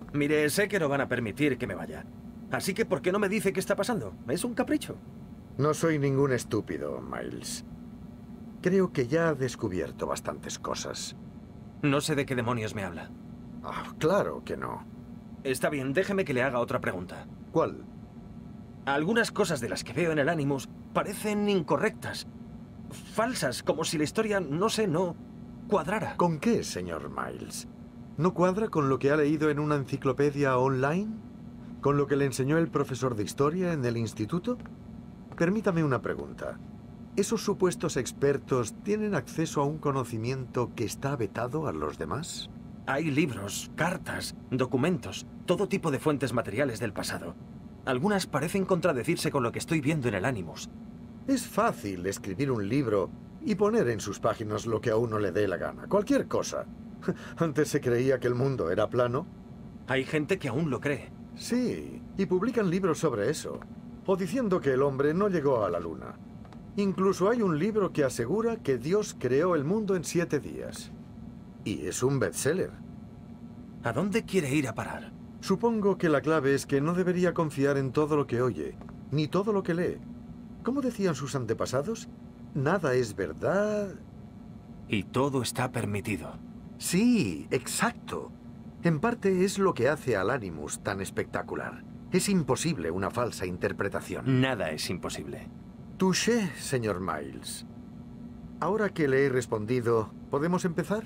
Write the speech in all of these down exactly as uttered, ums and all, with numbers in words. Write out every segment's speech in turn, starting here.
Mire, sé que no van a permitir que me vaya. Así que, ¿por qué no me dice qué está pasando? ¿Es un capricho? No soy ningún estúpido, Miles. Creo que ya ha descubierto bastantes cosas. No sé de qué demonios me habla. Ah, claro que no. Está bien, déjeme que le haga otra pregunta. ¿Cuál? Algunas cosas de las que veo en el Animus parecen incorrectas. Falsas, como si la historia, no sé, no cuadrara. ¿Con qué, señor Miles? ¿No cuadra con lo que ha leído en una enciclopedia online? ¿Con lo que le enseñó el profesor de historia en el instituto? Permítame una pregunta. ¿Esos supuestos expertos tienen acceso a un conocimiento que está vetado a los demás? Hay libros, cartas, documentos, todo tipo de fuentes materiales del pasado. Algunas parecen contradecirse con lo que estoy viendo en el Animus. Es fácil escribir un libro y poner en sus páginas lo que a uno le dé la gana. Cualquier cosa. Antes se creía que el mundo era plano. Hay gente que aún lo cree. Sí, y publican libros sobre eso. O diciendo que el hombre no llegó a la luna. Incluso hay un libro que asegura que Dios creó el mundo en siete días. Y es un bestseller. ¿A dónde quiere ir a parar? Supongo que la clave es que no debería confiar en todo lo que oye, ni todo lo que lee. ¿Cómo decían sus antepasados? Nada es verdad. Y todo está permitido. Sí, exacto. En parte es lo que hace al Animus tan espectacular. Es imposible una falsa interpretación. Nada es imposible. Touché, señor Miles. Ahora que le he respondido, ¿podemos empezar?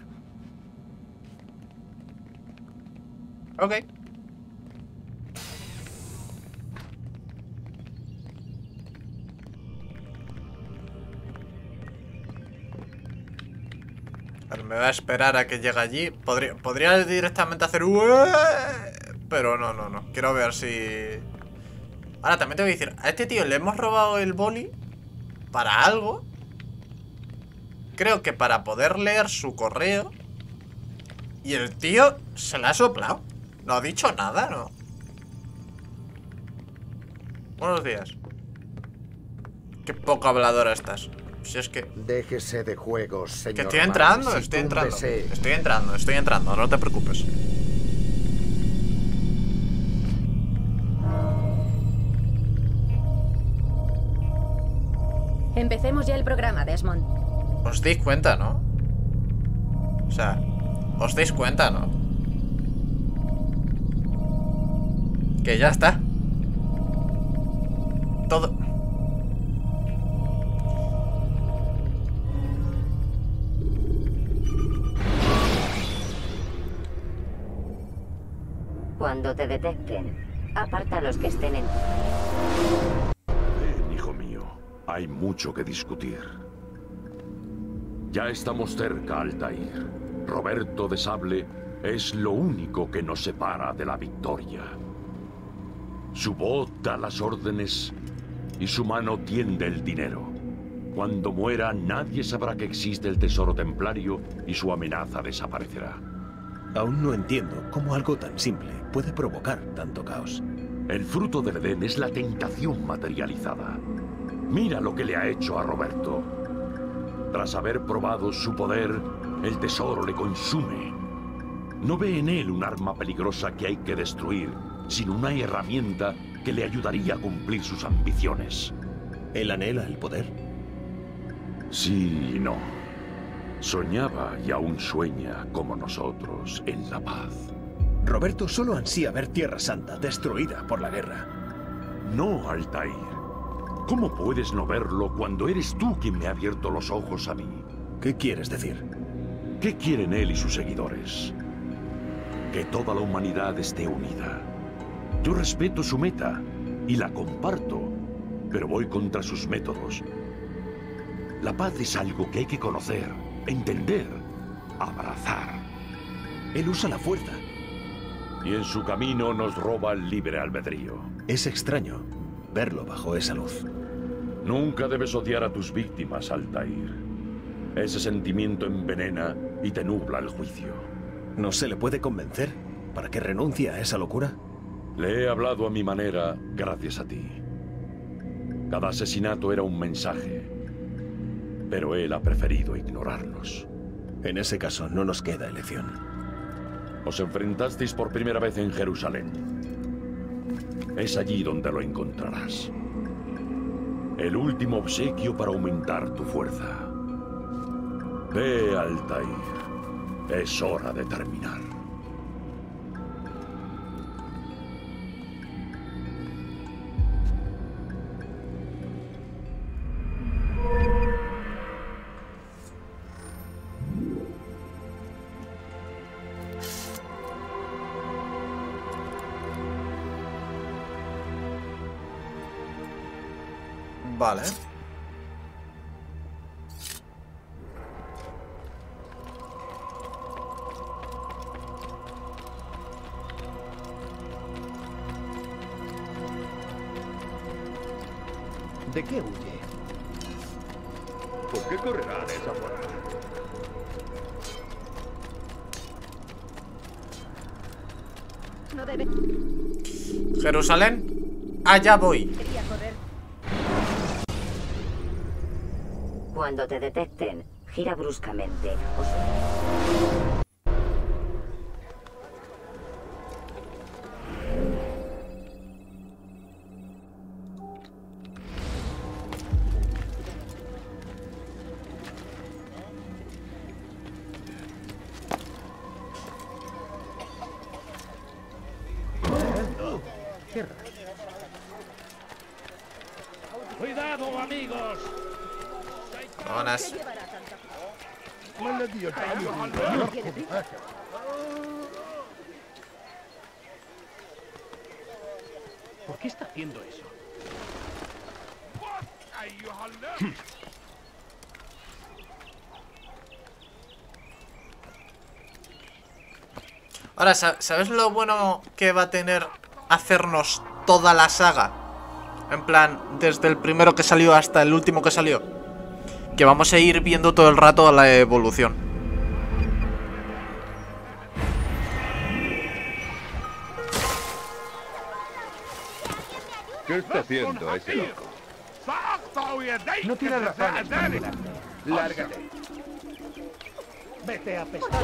Ok. Pero me voy a esperar a que llegue allí. Podría, podría directamente hacer... Pero no, no, no. Quiero ver si... Ahora, también te voy a decir, a este tío le hemos robado el boli para algo. Creo que para poder leer su correo. Y el tío se la ha soplado. No ha dicho nada, ¿no? Buenos días. Qué poco habladora estás. Si es que... Déjese de juegos, señor. Que estoy entrando, Miles, estoy entrando. túmbese. Estoy entrando, estoy entrando, no te preocupes. Empecemos ya el programa, Desmond. Os dais cuenta, ¿no? O sea, os dais cuenta, ¿no? Que ya está. Todo... Cuando te detecten, aparta a los que estén en... Ven, hijo mío. Hay mucho que discutir. Ya estamos cerca, Altair. Roberto de Sable es lo único que nos separa de la victoria. Su voz da las órdenes y su mano tiende el dinero. Cuando muera, nadie sabrá que existe el tesoro templario y su amenaza desaparecerá. Aún no entiendo cómo algo tan simple puede provocar tanto caos. El fruto del Edén es la tentación materializada. Mira lo que le ha hecho a Roberto. Tras haber probado su poder, el tesoro le consume. No ve en él un arma peligrosa que hay que destruir, sino una herramienta que le ayudaría a cumplir sus ambiciones. ¿Él anhela el poder? Sí y no. Soñaba y aún sueña, como nosotros, en la paz. Roberto solo ansía ver Tierra Santa destruida por la guerra. No, Altair. ¿Cómo puedes no verlo cuando eres tú quien me ha abierto los ojos a mí? ¿Qué quieres decir? ¿Qué quieren él y sus seguidores? Que toda la humanidad esté unida. Yo respeto su meta y la comparto, pero voy contra sus métodos. La paz es algo que hay que conocer, entender, abrazar. Él usa la fuerza. Y en su camino nos roba el libre albedrío. Es extraño verlo bajo esa luz. Nunca debes odiar a tus víctimas, Altair. Ese sentimiento envenena y te nubla el juicio. ¿No se le puede convencer para que renuncie a esa locura? Le he hablado a mi manera gracias a ti. Cada asesinato era un mensaje, pero él ha preferido ignorarnos. En ese caso no nos queda elección. Os enfrentasteis por primera vez en Jerusalén. Es allí donde lo encontrarás. El último obsequio para aumentar tu fuerza. Ve, Altair. Es hora de terminar. Vale. ¿De qué huye? ¿Por qué correrá de esa forma? No debe. Jerusalén. Allá voy. Quería correr. Cuando te detecten, gira bruscamente. O... ¡Cuidado, amigos! Buenas. ¿Por qué está haciendo eso? Ahora, ¿sabes lo bueno que va a tener hacernos toda la saga? En plan, desde el primero que salió hasta el último que salió. Que vamos a ir viendo todo el rato la evolución. ¿Qué está haciendo ese loco? No tienes razón. Lárgate. Vete a pescar.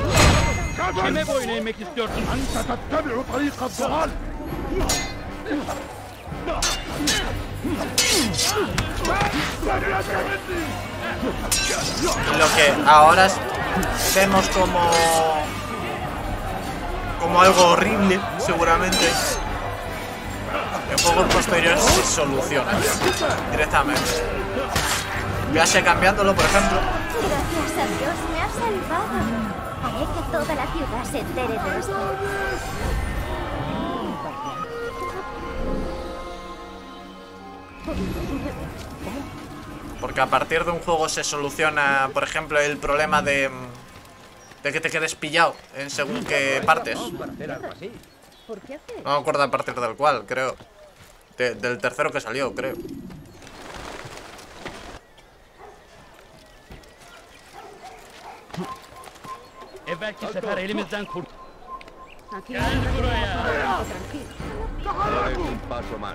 Lo que ahora vemos como como algo horrible, seguramente, en juegos posteriores se soluciona directamente. Ya cambiándolo, por ejemplo. Gracias a Dios, me has salvado. Haré que toda la ciudad se entere de esto. Porque a partir de un juego se soluciona, por ejemplo, el problema de, de que te quedes pillado en según qué partes. No me acuerdo a partir del cual, creo. De, del tercero que salió, creo. Aquí no hay tranquilo. Ahora es un paso más.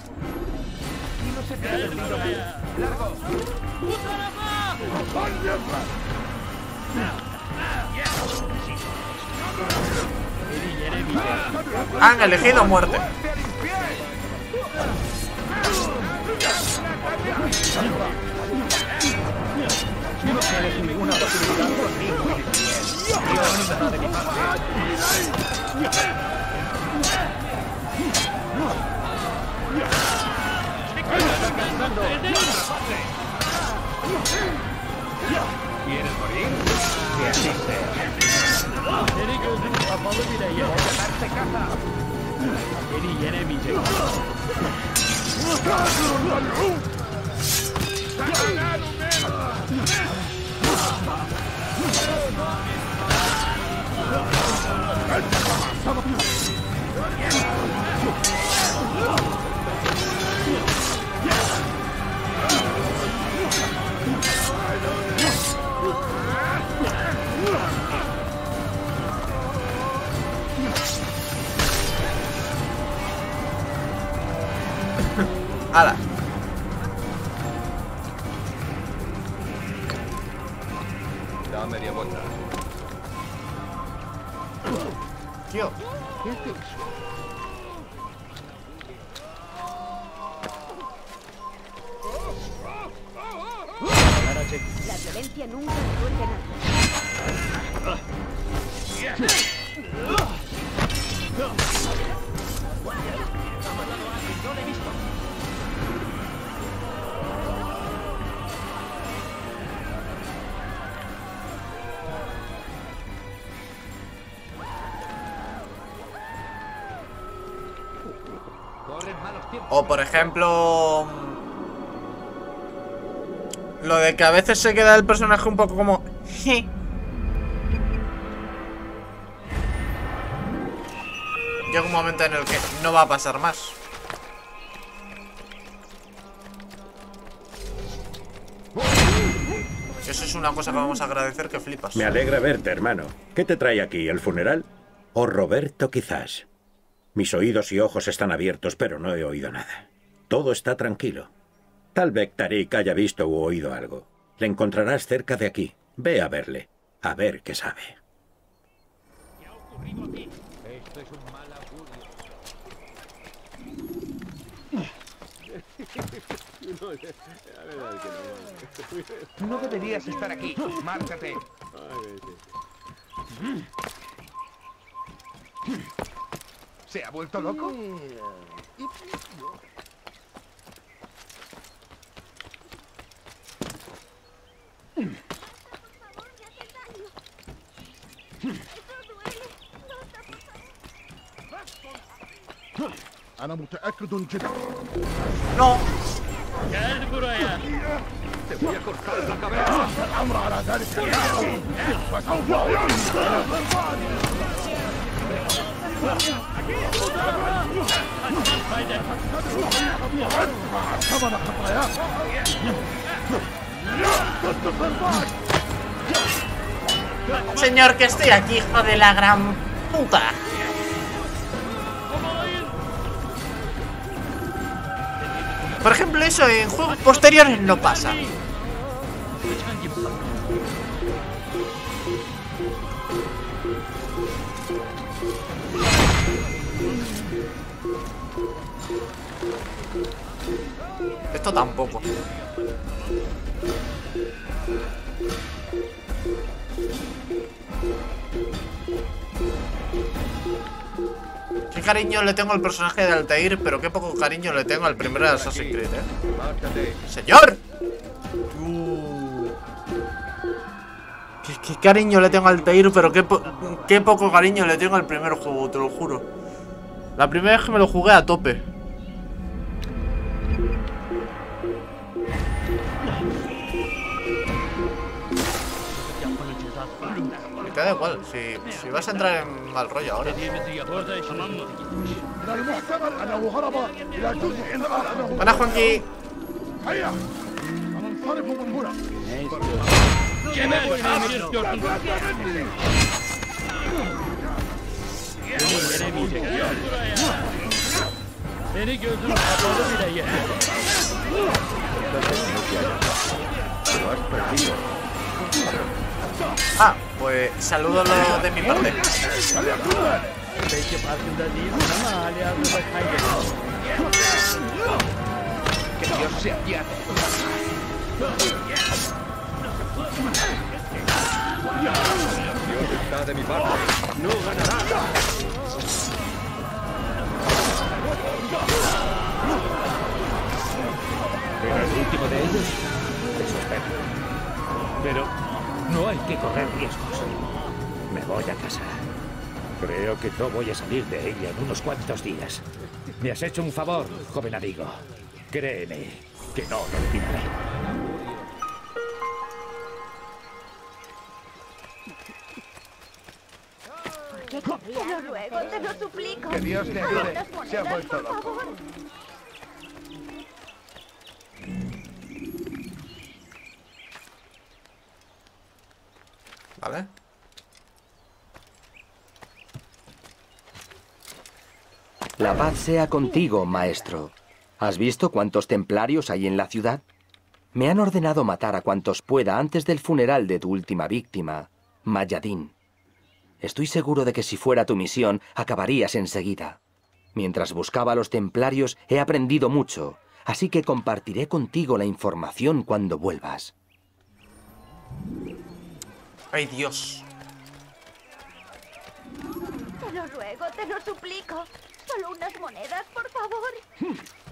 Han elegido muerte. No tienes ninguna posibilidad conmigo. Dios no de mi parte. ¿Quieres morir? Que así sea. ¡Darte caza! ¡Hala! Da media vuelta. cogió. ¿Qué hace eso? La violencia nunca resuelve nada. O por ejemplo, lo de que a veces se queda el personaje un poco como... Llega un momento en el que no va a pasar más. Eso es una cosa que vamos a agradecer que flipas. Me alegra verte, hermano. ¿Qué te trae aquí, el funeral? O Roberto, quizás. Mis oídos y ojos están abiertos, pero no he oído nada. Todo está tranquilo. Tal vez Tarik haya visto u oído algo. Le encontrarás cerca de aquí. Ve a verle. A ver qué sabe. ¿Qué ha ocurrido aquí? Esto es un mal augurio. No deberías estar aquí. Márchate. ¿Se ha vuelto loco? أنا متأكد جدا. No. Te voy a cortar la cabeza. الأمر على ذلك فسوف Señor, que estoy aquí, hijo de la gran puta. Por ejemplo, eso en juegos posteriores no pasa. Esto tampoco. Qué cariño le tengo al personaje de Altair, pero qué poco cariño le tengo al primer Assassin's Creed, ¿eh? ¡Señor! Uh. ¿Qué, qué cariño le tengo al Altair, pero qué, po qué poco cariño le tengo al primer juego, te lo juro. La primera vez que me lo jugué a tope. Te da igual, si, si vas a entrar en mal rollo ahora. Buenas, Juanqui. Ah, pues saludos de mi parte. Que Dios se apiade. Dios está de mi parte. No ganará. Pero el último de ellos es espera. Pero no hay que correr riesgos. Me voy a casa. Creo que no voy a salir de ella en unos cuantos días. Me has hecho un favor, joven amigo. Créeme que no lo olvidaré. ¿Qué querrías luego? Te lo suplico. Que Dios te ayude. Se ha vuelto loco. Vale. La paz sea contigo, maestro. ¿Has visto cuántos templarios hay en la ciudad? Me han ordenado matar a cuantos pueda antes del funeral de tu última víctima, Mayadin. Estoy seguro de que si fuera tu misión, acabarías enseguida. Mientras buscaba a los templarios, he aprendido mucho, así que compartiré contigo la información cuando vuelvas. ¡Ay, Dios! Te lo ruego, te lo suplico. Solo unas monedas, por favor.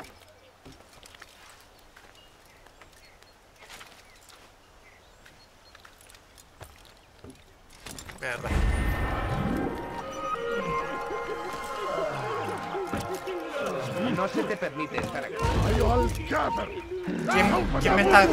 Mierda. No se te permite estar aquí. ¿Quién, quién me está...?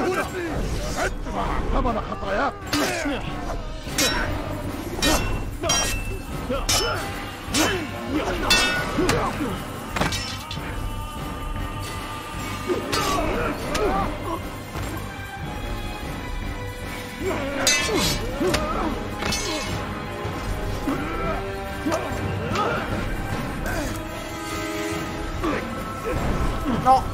No.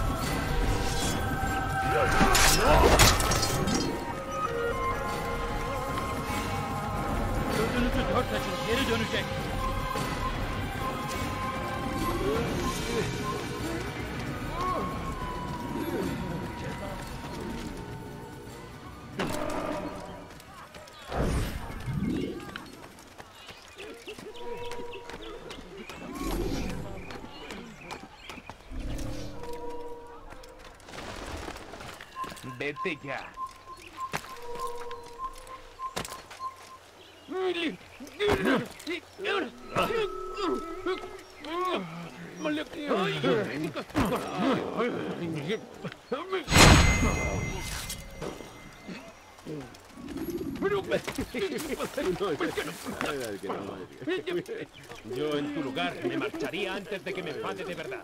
Geri dönecek. Vete ya. Yo en tu lugar me marcharía antes de que me enfade de verdad.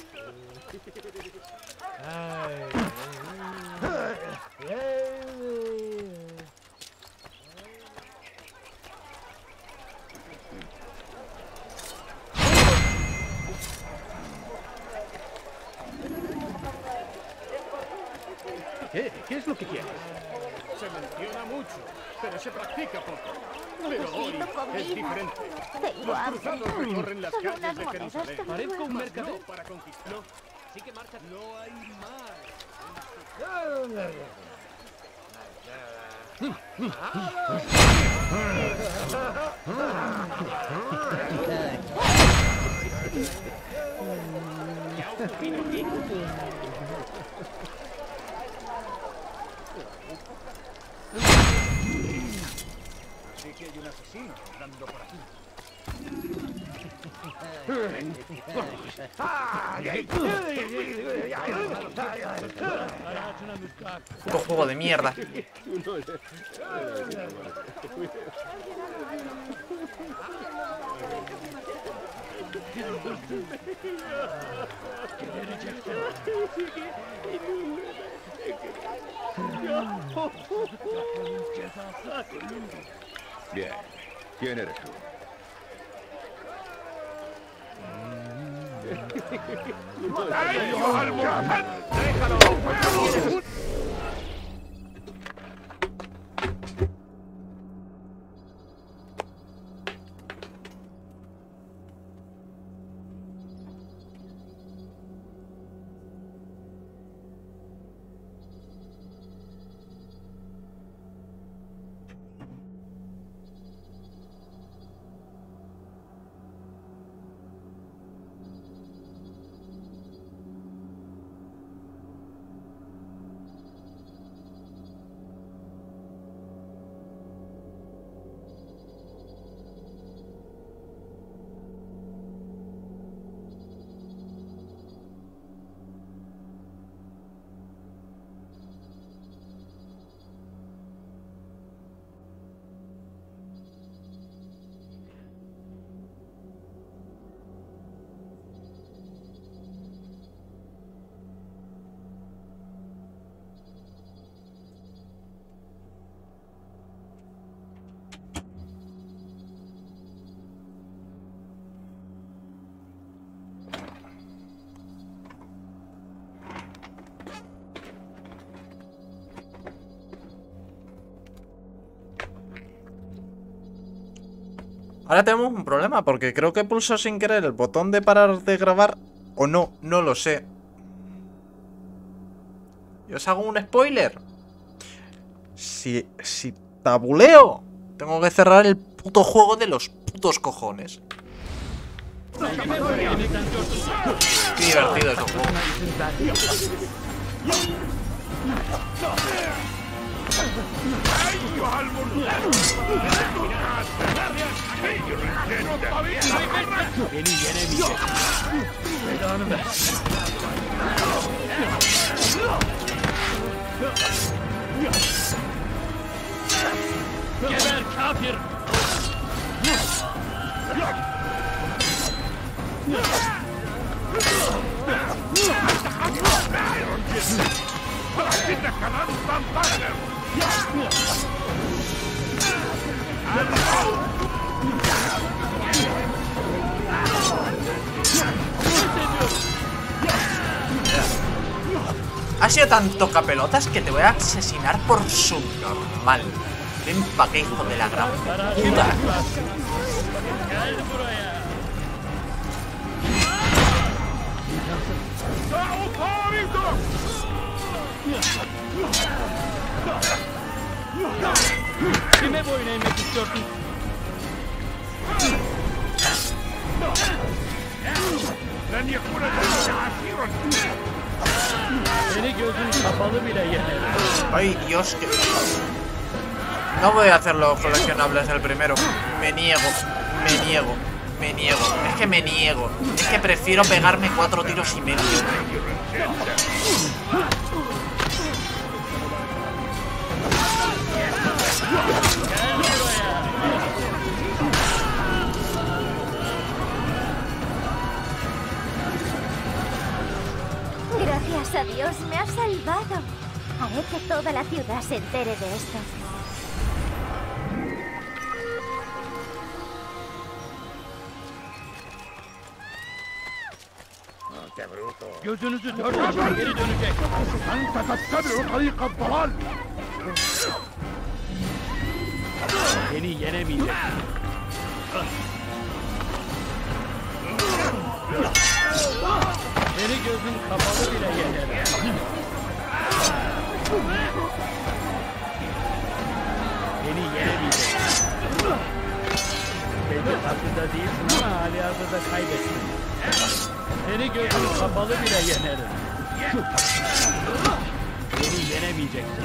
¿Qué? ¿Qué es lo que quieres? Se menciona mucho, pero se practica poco. Pero Necesito hoy es comida. diferente. Tengo Los hambre. cruzados recorren las Solo calles unas de monedas, Jerusalén. te lo Parezco ruego. un mercader. No, para conquistar. No, sí que marcha. No hay más. ¿Qué ha ocurrido aquí? Así que hay un asesino rondando por aquí. Puto juego de mierda. Bien. ¿Quién eres tú? ¡Déjalo! Ahora tenemos un problema, porque creo que pulso sin querer el botón de parar de grabar. O no, no lo sé. Y os hago un spoiler. Si, si tabuleo, tengo que cerrar el puto juego de los putos cojones. Qué divertido es el juego. Geber kafir! Ha sido tan tocapelotas que te voy a asesinar por subnormal. Ven pa' que hijo de la gran puta. Kime boyun eğmek istiyorsun? Seni gözün kapalı bile yener. Ay, Dios, que... No voy a hacer los coleccionables el primero. Me niego, me niego, me niego. Es que me niego. Es que prefiero pegarme cuatro tiros y medio. Gracias a Dios, me has salvado. Haré que toda la ciudad se entere de esto. ¡Qué bruto! Gözünüzü dört açın, geri dönecek. أنت تتبع طريق الضلال. Beni yenemeyecek. Beni gözün kapalı bile yener. Beni yenemeyecek. Beni hakkında değilsin ama hali hazırda kaybettin. Seni gözün kapalı bile yenerim. Beni yenemeyeceksin.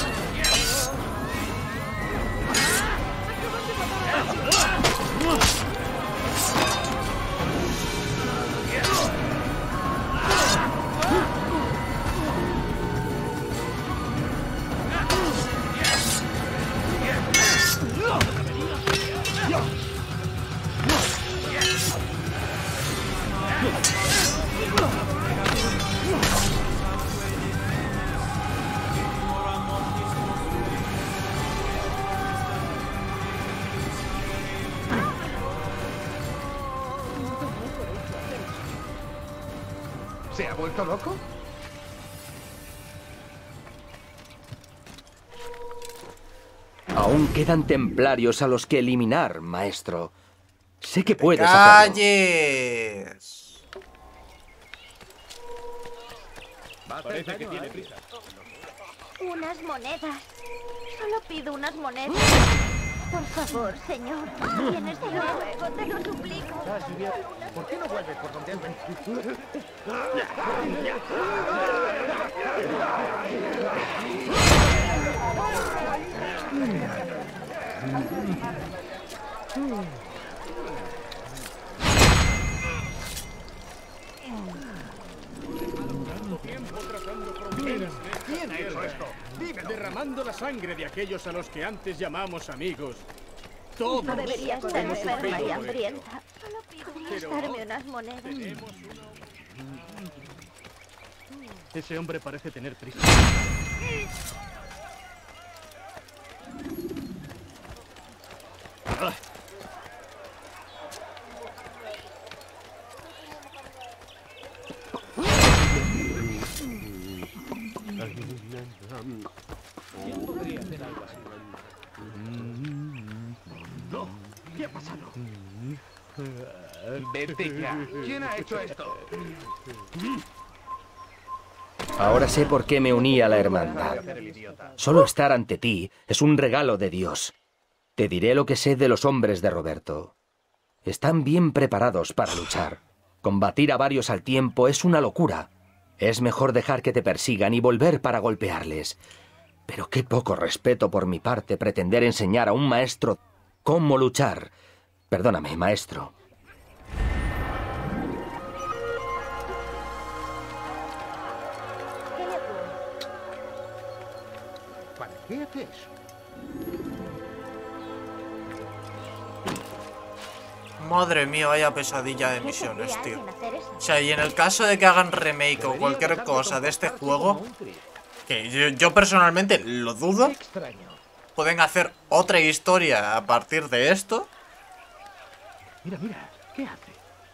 ¿Se ha vuelto loco? Aún quedan templarios a los que eliminar, maestro. Sé que puedes hacerlo. ¡Calles! Parece que tiene prisa. Unas monedas. Solo pido unas monedas. Por favor, señor. Tienes dinero, te lo suplico. ¿Por qué no vuelves por donde andan? ¿Quién ha hecho esto? Derramando la sangre de aquellos a los que antes llamamos amigos. Todos No debería estar hemos enferma y sufrido hambrienta. Solo podrías darme unas monedas. Ese hombre parece tener prisa. Ah. No, ¿qué pasado? Vete ya. ¿Quién ha hecho esto? Ahora sé por qué me uní a la hermandad. Solo estar ante ti es un regalo de Dios. Te diré lo que sé de los hombres de Roberto. Están bien preparados para luchar. Combatir a varios al tiempo es una locura. Es mejor dejar que te persigan y volver para golpearles. Pero qué poco respeto por mi parte pretender enseñar a un maestro cómo luchar. Perdóname, maestro. ¿Para qué hace eso? Madre mía, vaya pesadilla de misiones, tío. O sea, y en el caso de que hagan remake o cualquier cosa de este juego, que yo, yo personalmente lo dudo, pueden hacer otra historia a partir de esto. Mira, mira, ¿qué hace?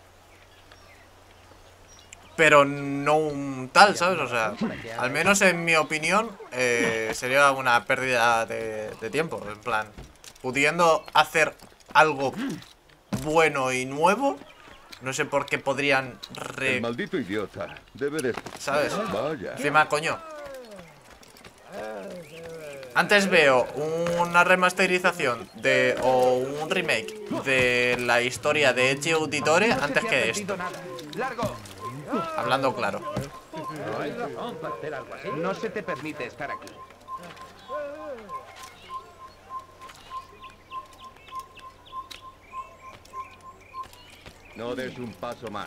Pero no un tal, ¿sabes? O sea, al menos en mi opinión, eh, sería una pérdida de, de tiempo. En plan, pudiendo hacer algo bueno y nuevo, no sé por qué podrían re... El maldito idiota debe de... ¿Sabes? Vaya. Encima, coño. Antes veo una remasterización de o un remake de la historia de Ezio Auditore antes que esto. Hablando claro. No hay razón para hacer algo así. No se te permite estar aquí. No des un paso más.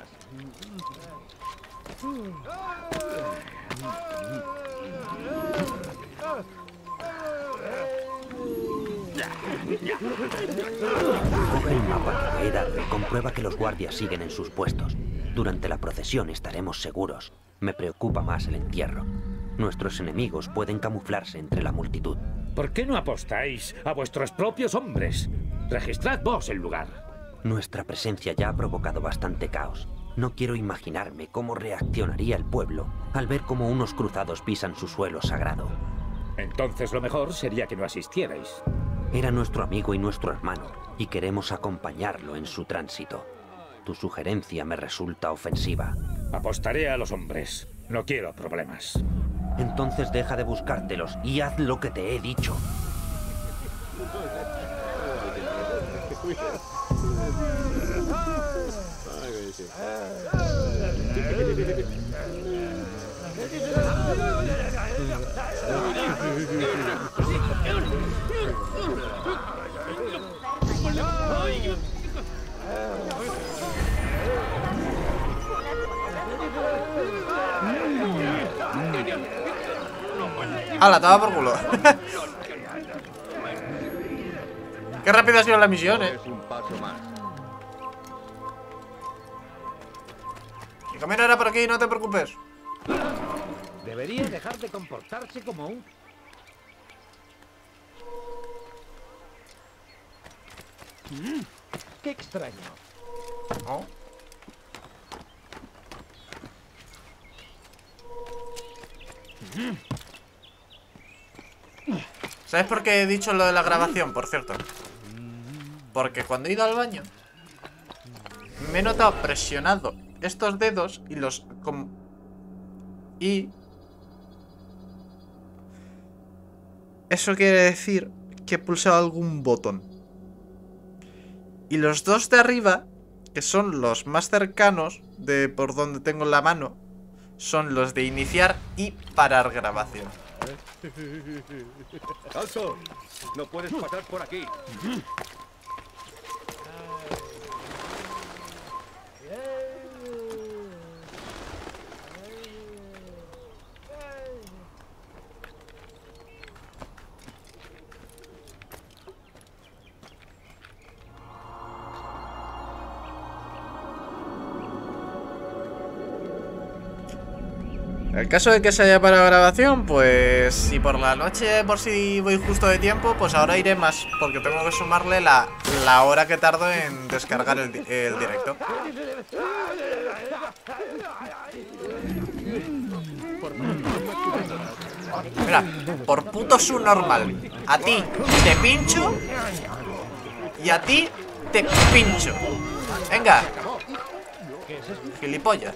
Coge el mapa que Edad y comprueba que los guardias siguen en sus puestos. Durante la procesión estaremos seguros. Me preocupa más el entierro. Nuestros enemigos pueden camuflarse entre la multitud. ¿Por qué no apostáis a vuestros propios hombres? Registrad vos el lugar. Nuestra presencia ya ha provocado bastante caos. No quiero imaginarme cómo reaccionaría el pueblo al ver cómo unos cruzados pisan su suelo sagrado. Entonces lo mejor sería que no asistierais. Era nuestro amigo y nuestro hermano, y queremos acompañarlo en su tránsito. Tu sugerencia me resulta ofensiva. Apostaré a los hombres. No quiero problemas. Entonces deja de buscártelos y haz lo que te he dicho. ¡Hala, estaba por culo! ¡Qué rápida ha sido la misión, eh! El camino era por aquí, no te preocupes. Debería dejar de comportarse como un... ¡Qué extraño! ¿Oh? ¿Sabes por qué he dicho lo de la grabación, por cierto? Porque cuando he ido al baño me he notado presionado estos dedos y los... Com y... eso quiere decir que he pulsado algún botón. Y los dos de arriba, que son los más cercanos de por donde tengo la mano, son los de iniciar y parar grabación. ¡Alto! No puedes pasar por aquí. En el caso de que se haya parado grabación, pues si por la noche, por si voy justo de tiempo, pues ahora iré más, porque tengo que sumarle la, la hora que tardo en descargar el, el directo. Mira, por puto subnormal, a ti te pincho y a ti te pincho. Venga. Gilipollas.